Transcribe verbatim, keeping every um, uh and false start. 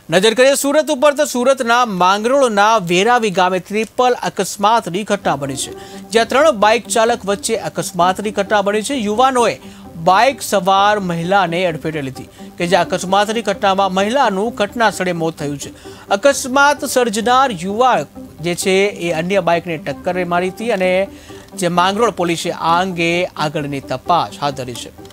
નજર કરીએ સુરત ઉપર તો સુરતના માંગરોળના વેરાવી ગામે ટ્રિપલ અકસ્માતની ઘટના બની છે, જ્યાં ત્રણ બાઇક ચાલક વચ્ચે અકસ્માતની ઘટના બની છે। યુવાનોએ બાઇક સવાર મહિલાને અડફેટે લીધી કે જે અકસ્માતની ઘટનામાં મહિલાનું ઘટના સ્થળે મોત થયું છે। અકસ્માત સર્જનાર યુવક જે છે એ અન્ય બાઇકને ટક્કર મારી હતી અને જે માંગરોળ પોલીસે આ અંગે આગળની તપાસ હાથ ધરી છે।